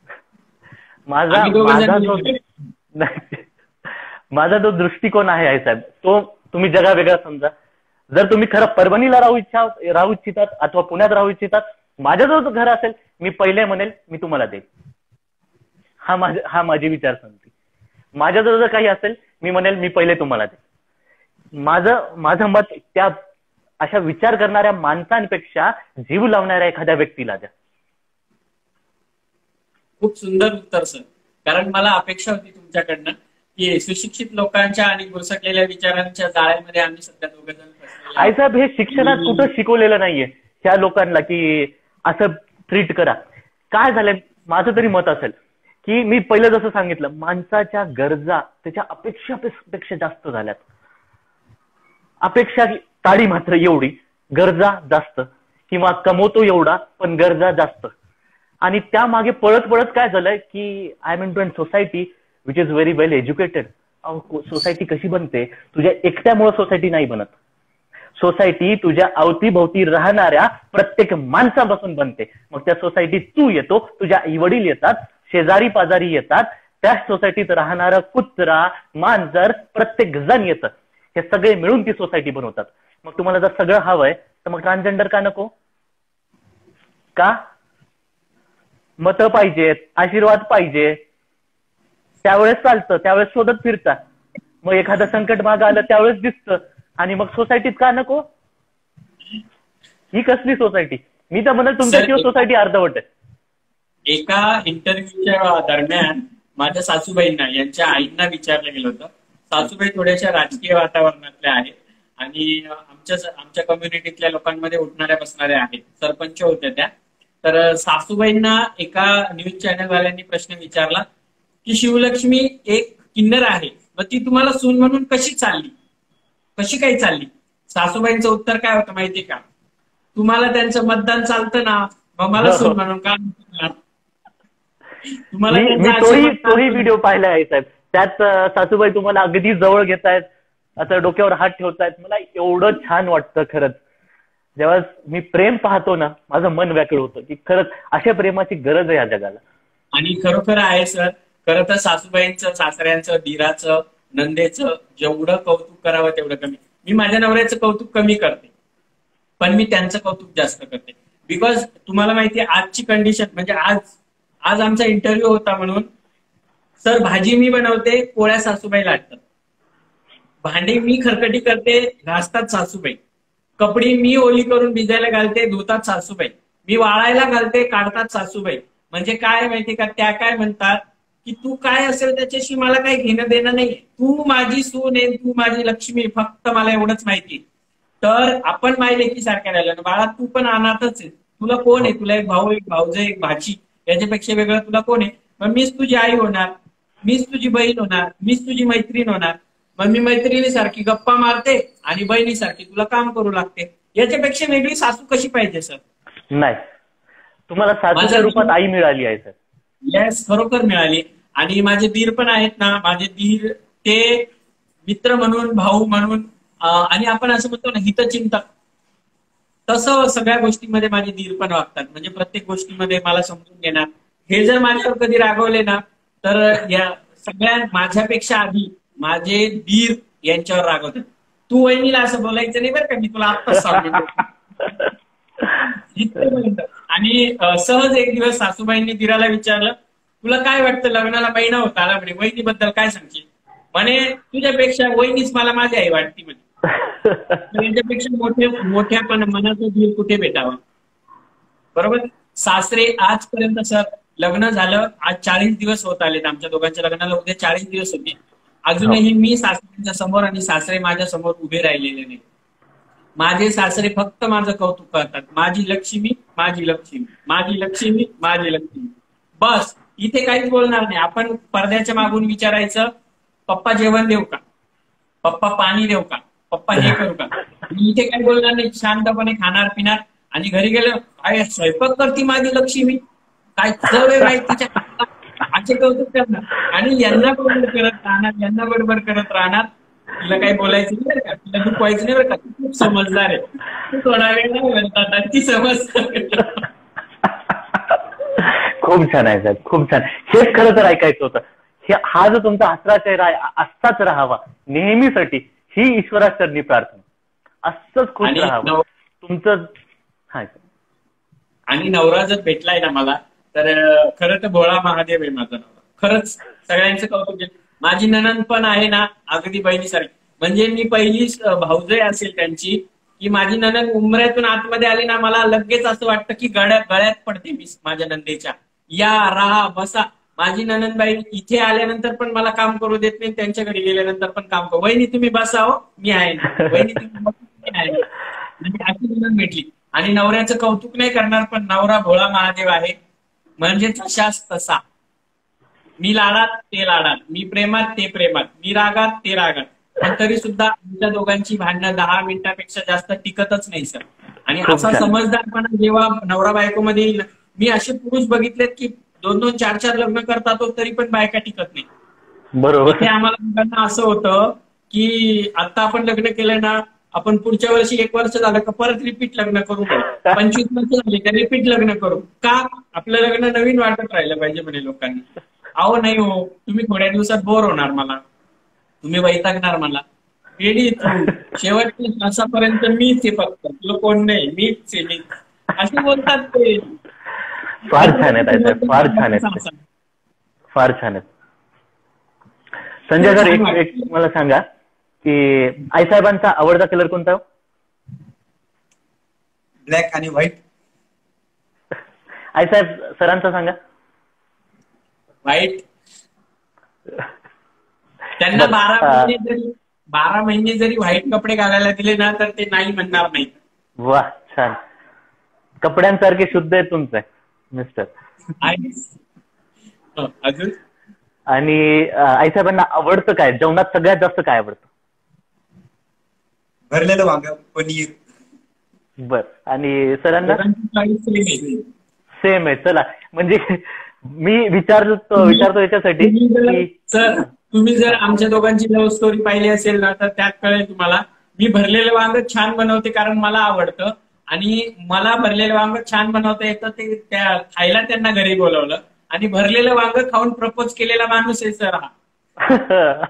माझा जो दृष्टिकोन आहे साहेब, तो तुम्ही जगावेगळा समजा. जर तुम्ही खरं परभणीला राहू इच्छितात अथवा पुण्यात राहू इच्छितात, माझ्याजवळ घर असेल, मी पहिले म्हणेल मी तुम्हाला देईल. हा माझी विचारसरणी. माझ्याजवळ जर काही असेल मी म्हणेल मी पहिले तुम्हाला देईल. माझं मत त्या अशा विचार करणाऱ्या माणसांपेक्षा जीव लावणाऱ्या एखाद्या व्यक्तीला द्या. खूप सुंदर उत्तर सर. कारण मला अपेक्षा होती तुमच्याकडनं की सुशिक्षित लोकांच्या आणि घुसटलेल्या विचारांच्या जाळ्यामध्ये आम्ही सध्या दोघंजण आई साहेब, हे शिक्षणात कुठं शिकवलेलं नाहीये ह्या लोकांना की असं ट्रीट करा. काय झालंय, माझं तरी मत असेल की मी पहिलं जसं सांगितलं, माणसाच्या गरजा त्याच्या अपेक्षापेक्षा जास्त झाल्यात. अपेक्षा ताडी मात्र एवढी, गरजा जास्त, किंवा कमवतो एवढा पण गरजा जास्त. आणि त्यामागे पळत पळत काय झालंय की I am in society which is very well educated. Society कशी बनते? तुझ्या एकट्यामुळे सोसायटी नाही बनत. सोसायटी तुझ्या अवतीभोवती राहणाऱ्या प्रत्येक माणसापासून बनते. मग त्या सोसायटीत तू येतो, तुझ्या आई वडील येतात, शेजारी पाजारी येतात, त्या सोसायटीत राहणारा कुत्रा, मांजर, प्रत्येक जण येतं. हे सगळे मिळून ती सोसायटी बनवतात. मग तुम्हाला जर सगळं हवंय तर मग ट्रान्सजेंडर का नको? का? मतं पाहिजेत, आशीर्वाद पाहिजे, त्यावेळेस चालतं, त्यावेळेस शोधत फिरता. मग एखादं संकट मागं आलं त्यावेळेस दिसतं. आणि मग सोसायटीत का नको? ही कसली सोसायटी? मी तर म्हणेल तुमच्या सोसायटी अर्धवट आहे. एका इंटरव्ह्यूच्या दरम्यान माझ्या सासूबाईंना, यांच्या आईंना विचारलं गेलं होतं. सासूबाई थोड्याशा राजकीय वातावरणातल्या आहेत आणि आमच्या कम्युनिटीतल्या लोकांमध्ये उठणाऱ्या बसणाऱ्या आहेत. सरपंच होत्या त्या. तर सासूबाईंना एका न्यूज चॅनलवाल्यांनी प्रश्न विचारला की शिवलक्ष्मी एक किन्नर आहे, मग ती तुम्हाला सून म्हणून कशी चालली, कशी काही चालली? सासूबाईंचं उत्तर काय होतं माहितीये का? तुम्हाला त्यांचं मतदान चालतं ना, मग मला सून म्हणून का? तुम्हाला तोही व्हिडिओ पाहिला आहे साहेब. त्यात सासूबाई तुम्हाला अगदी जवळ घेतायत, आता डोक्यावर हात ठेवतायत. मला एवढं छान वाटतं खरंच. जेव्हा मी प्रेम पाहतो ना, माझं मन व्याकुळ होतं की खरंच अशा प्रेमाची गरज आहे या जगाला. आणि खरोखर आहे सर. खरं तर सासूबाईंचं, सासऱ्यांचं, दीराचं, नंदेचं जेवढं कौतुक करावं तेवढं कमी. मी माझ्या नवऱ्याचं कौतुक कमी करते, पण मी त्यांचं कौतुक जास्त करते. बिकॉज तुम्हाला माहितीये आजची कंडिशन, म्हणजे आज आमचा इंटरव्ह्यू होता म्हणून सर भाजी मी बनवते, पोळ्या सासूबाई लाटतात, भांडी मी खरकटी करते, घासतात सासूबाई, कपडी मी ओली करून भिजायला घालते, धुतात सासूबाई, मी वाळायला घालते, काढतात सासूबाई. म्हणजे काय माहितीये का, त्या काय म्हणतात की तू काय असेल त्याच्याशी मला काही घेणं देणं नाही, तू माझी सून आहे, तू माझी लक्ष्मी, फक्त मला एवढंच माहिती. तर आपण मायलेकी सारख्या राहिलो ना बाळा, तू पण अनाथच आहे. तुला कोण आहे? तुला एक भाऊ, एक भाऊज, एक भाची, याच्यापेक्षा वेगळं तुला कोण आहे? मग मीच तुझी आई होणार, मीच तुझी बहीण होणार, मीच तुझी मैत्रीण होणार. मग मी मैत्रिणीसारखी गप्पा मारते आणि बहिणीसारखी तुला काम करू लागते. याच्यापेक्षा वेगळी सासू कशी पाहिजे सर? नाही, तुम्हाला सासूच्या रूपात आई मिळाली आहे सर. येस, खरोखर मिळाली. आणि माझे दीर पण आहेत ना, माझे दीर ते मित्र म्हणून, भाऊ म्हणून, आणि आपण असं म्हणतो ना हितचिंतक, तसं सगळ्या गोष्टींमध्ये माझे दीर पण वागतात. म्हणजे प्रत्येक गोष्टीमध्ये मला समजून घेणार. हे जर माझ्यावर कधी रागवले ना, तर या सगळ्या माझ्यापेक्षा आधी माझे दीर यांच्यावर रागवतात. तू वहिनीला असं बोलायचं नाही बरं का, मी तुला आत्ताच सांगतो. आणि सहज एक दिवस सासूबाईंनी दीराला विचारलं, तुला काय वाटतं, लग्नाला महिना होता आला म्हणे, वहिनीबद्दल काय सांगशील? म्हणे तुझ्यापेक्षा वहिनीच मला माझी आई वाटती म्हणे. यांच्यापेक्षा मोठ्या पण मनाचं दीर कुठे भेटावं? बरोबर. सासरे आजपर्यंत सर लग्न झालं, आज 40 दिवस होत आलेत आमच्या दोघांच्या लग्नाला, उद्या 40 दिवस होते. अजूनही मी सासऱ्यांच्या समोर आणि सासरे माझ्या समोर उभे राहिलेले नाही. माझे सासरे फक्त माझं कौतुक करतात, माझी लक्ष्मी, माझी लक्ष्मी, माझी लक्ष्मी, माझी लक्ष्मी, बस. इथे काहीच बोलणार नाही. आपण पडद्याच्या मागून विचारायचं, पप्पा जेवण देऊ का, पप्पा पाणी देऊ का, पप्पा हे करू का? इथे काही बोलणार नाही, शांतपणे खाणार पिणार. आणि घरी गेलं, काय स्वयंपाक करते माझी लक्ष्मी, काय चव आहे माहिती तिच्या, असे कौतुक करणार. आणि यांना बरोबर करत राहणार, यांना बरोबर करत राहणार. तिला काही बोलायचं नाही बरं का, तिला दुखवायचं नाही बरं का, ती खूप समजदार आहे, तू थोडा वेळ नाही म्हणतात, ती समजदार. खूप छान आहे साहेब, खूप छान. हेच खरं तर ऐकायचं होतं. हा जो तुमचा हसरा चेहरा आहे असाच राहावा नेहमीसाठी, ही ईश्वराचरणी प्रार्थना. असंच खुश राहावं तुमचं. आणि नवरा जर भेटलाय ना मला, तर खरं तर भोळा महादेव आहे माझा नवरा. खरंच सगळ्यांचं कौतुक. माझी नणंद पण आहे ना अगदी बहिणीसारखी. म्हणजे मी पहिली भाऊजय असेल त्यांची, की माझी नणंद उंबऱ्यातून आतमध्ये आली ना, मला लगेच असं वाटतं की गळ्यात पडते मी माझ्या नंदेच्या. या राहा बसा. माझी नणंदबाई इथे आल्यानंतर पण मला काम करू देत नाही, त्यांच्याकडे गेल्यानंतर पण काम करू. वहिनी तुम्ही बसाव, मी आहे ना, वहिनी तुम्ही आहे. म्हणजे अशी नणंद भेटली. आणि नवऱ्याचं कौतुक नाही करणार, पण नवरा भोळा महादेव आहे. म्हणजे तशाच तसा. मी लाडात ते लाडात, मी प्रेमात ते प्रेमात, मी रागात ते रागात. पण तरी सुद्धा आमच्या दोघांची भांडणं 10 मिनिटापेक्षा जास्त टिकतच नाही सर. आणि असा समजदारपणा जेव्हा नवरा बायको मध्ये येईल, मी असे पुरुष बघितलेत की 2-2, 4-4 लग्न करतात तरी पण बायका टिकत नाही. बरोबर. आम्हाला मुलांना असं होतं की आता आपण लग्न केलं ना, आपण पुढच्या वर्षी 1 वर्ष झालं का परत रिपीट लग्न करू, 25 वर्ष झाली का रिपीट लग्न करू. का? आपलं लग्न नवीन वाटत राहिलं पाहिजे म्हणे लोकांनी. अहो नाही हो, तुम्ही थोड्या दिवसात बोर होणार मला, तुम्ही वैतागणार मला. रेडी तू शेवटच्या श्वासापर्यंत मीच आहे, फक्त तुला कोण नाही, मीच आहे, मी असे बोलतात ते. फार छान आहेत, फार छान आहेत, फार छान आहेत. संजय सर, एक मला सांगा की आईसाहेबांचा आवडता कलर कोणता? ब्लॅक आणि व्हाईट. आईसाहेब सरांचा सांगा. व्हाईट. त्यांना 12 महिने जरी व्हाईट कपडे घालायला दिले ना तर ते नाही म्हणणार नाही. वा, छान. कपड्यांसारखे शुद्ध आहे तुमचं मिस्टर. अजून आणि आईसाहेबांना आवडतं काय जेवणात? सगळ्यात जास्त काय आवडतं? भरलेलं वांग, पनीर. बर. आणि सरांना? सेम आहे. चला, म्हणजे मी विचारतो याच्यासाठी की सर, तुम्ही जर आमच्या दोघांची लव्ह स्टोरी पाहिली असेल ना तर त्यात कळेल तुम्हाला. मी भरलेलं वांग छान बनवते कारण मला आवडतं, आणि मला भरलेलं वांग छान बनवता येतं ते खायला त्यांना घरी बोलवलं, आणि भरलेलं वांग खाऊन प्रपोज केलेला माणूस आहे सर हा.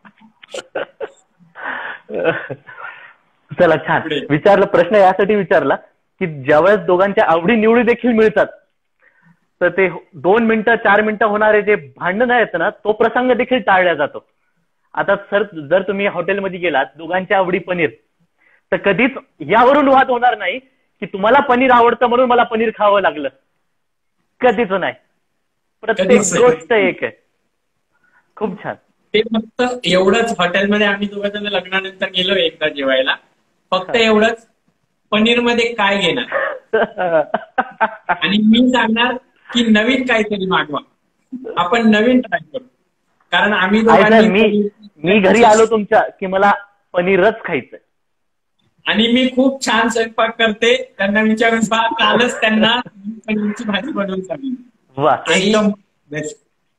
चला, छान विचारलं. प्रश्न यासाठी विचारला की ज्यावेळेस दोघांच्या आवडी निवडी देखील मिळतात तर ते 2 मिनिटं 4 मिनिटं होणारे जे भांडण आहेत ना, तो प्रसंग देखील टाळला जातो. आता सर, जर तुम्ही हॉटेलमध्ये गेलात, दोघांच्या आवडी पनीर, तर कधीच यावरून वाद होणार नाही की तुम्हाला पनीर आवडतं म्हणून मला पनीर खावं लागलं. कधीच नाही. प्रत्येक गोष्ट एक आहे. खूप छान. ते फक्त एवढंच, हॉटेलमध्ये आम्ही दोघं लग्नानंतर गेलो एकदा जेवायला, फक्त एवढंच, पनीर मध्ये काय घेणार, आणि मी सांगणार की नवीन काहीतरी मागवा, आपण नवीन ट्राय करू. कारण आम्ही मी घरी आलो तुमच्या की मला पनीरच खायचंय, आणि मी खूप छान स्वयंपाक करते, त्यांना विचारून कालच त्यांना पनीरची भाजी बनवून सांगितली. वा, एकदम बेस्ट.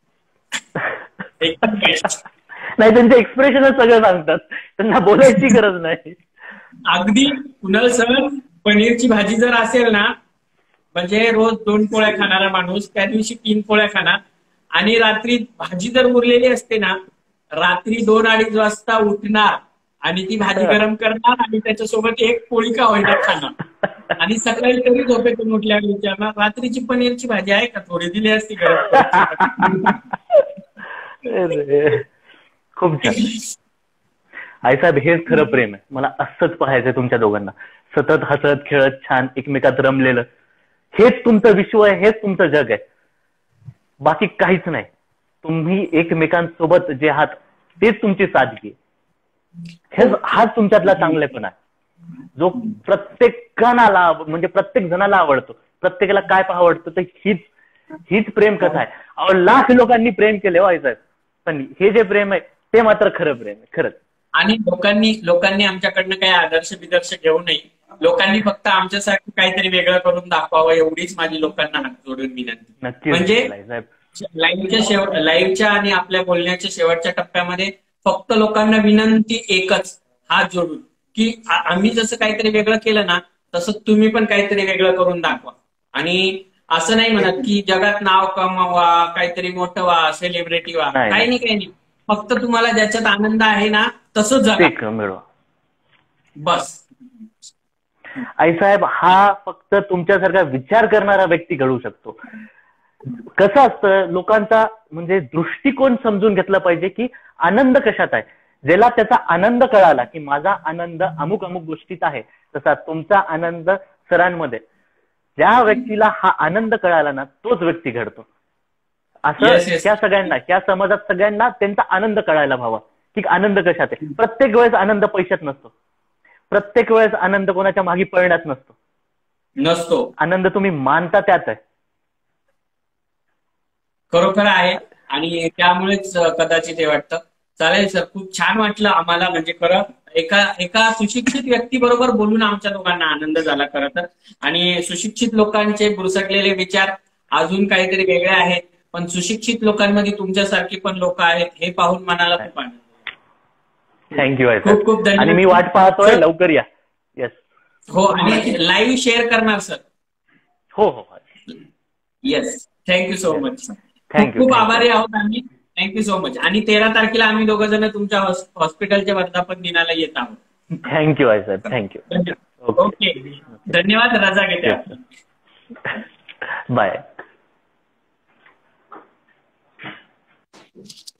एकदम बेस्ट. नाही, त्यांचे एक्सप्रेशनच सगळं सांगतात, त्यांना बोलायची गरज नाही. अगदी कुणाल सर, पनीरची भाजी जर असेल ना, म्हणजे रोज 2 पोळ्या खाणारा माणूस त्या दिवशी 3 पोळ्या खाणार, आणि रात्री भाजी जर उरलेली असते ना, रात्री 2-2:30 वाजता उठणार आणि ती भाजी गरम करणार आणि त्याच्यासोबत 1 पोळी का होईना खाणार, आणि सकाळी तरी झोपेतून उठल्यावर विचारणार रात्रीची पनीरची भाजी आहे का, थोडी दिली असती गरम. खूप छान. आईसाहेब, हेच खरं प्रेम आहे. मला असंच पाहायचंय तुमच्या दोघांना, सतत हसत खेळत छान एकमेकात रमलेलं. हेच तुमचं विश्व आहे, हेच तुमचं जग आहे, बाकी काहीच नाही. तुम्ही एकमेकांसोबत जे आहात तेच तुमची सादगी आहे. हाच तुमच्यातला चांगलेपणा आहे जो प्रत्येकाला, म्हणजे प्रत्येक जणाला आवडतो. प्रत्येकाला काय आवडतं तर हीच प्रेम कथा आहे. अहो, लाख लोकांनी प्रेम केले हो आईसाहेब, पण हे जे प्रेम आहे ते मात्र खरं प्रेम आहे, खरंच. आणि लोकांनी आमच्याकडनं काही आदर्श बिदर्श घेऊ नये. लोकांनी फक्त आमच्यासाठी काहीतरी वेगळं करून दाखवावं, एवढीच माझी लोकांना हात जोडून विनंती. म्हणजे लाईव्हच्या आणि आपल्या बोलण्याच्या शेवटच्या टप्प्यामध्ये फक्त लोकांना विनंती एकच, हात जोडून, की आम्ही जसं काहीतरी वेगळं केलं ना तसं तुम्ही पण काहीतरी वेगळं करून दाखवा. आणि असं नाही म्हणत की जगात नाव कमवा, काहीतरी मोठं व्हा, सेलिब्रिटी व्हा, काही नाही. फक्त तुम्हाला ज्याच्यात आनंद आहे ना तसंच जगा, मिळवा, बस. आईसाहेब, हा फक्त तुमच्यासारखा विचार करणारा व्यक्ती घडू शकतो. कसं असतं, लोकांचा म्हणजे दृष्टिकोन समजून घेतला पाहिजे की आनंद कशात आहे. ज्याला त्याचा आनंद कळाला की माझा आनंद अमुक अमुक गोष्टीत आहे, तसा तुमचा आनंद सरांमध्ये, ज्या व्यक्तीला हा आनंद कळाला ना तोच व्यक्ती घडतो. असं त्या सगळ्यांना, त्या समाजात सगळ्यांना त्यांचा आनंद कळायला हवा की आनंद कशात आहे. प्रत्येक वेळेस आनंद पैशात नसतो, प्रत्येक वेळेस आनंद कोणाच्या मागे पळण्यात नसतो. आनंद तुम्ही मानता त्यात आहे. खरोखर आहे आणि त्यामुळेच कदाचित हे वाटतं. चालेल सर, खूप छान वाटलं आम्हाला. म्हणजे खरं एका सुशिक्षित व्यक्तीबरोबर बोलून आमच्या दोघांना आनंद झाला खरं तर. आणि सुशिक्षित लोकांचे बुरसटलेले विचार अजून काहीतरी वेगळे आहेत, पण सुशिक्षित लोकांमध्ये तुमच्यासारखी पण लोक आहेत हे पाहून मनाला खूप आनंद. थँक्यू आहे खूप खूप सर, धन्यवाद. आणि मी वाट पाहतोय, लवकर या. येस. हो, आणि लाईव्ह शेअर करणार सर. हो हो. Yes, thank you so much. खूप थँक्यू. खूप आभारी आहोत आम्ही. Thank you so much. आणि 13 तारखेला आम्ही दोघं जण तुमच्या हॉस्पिटलच्या वर्धापन दिनाला येत आहोत. थँक्यू आहे सर, थँक्यू. ओके, धन्यवाद. रजा घेते. बाय.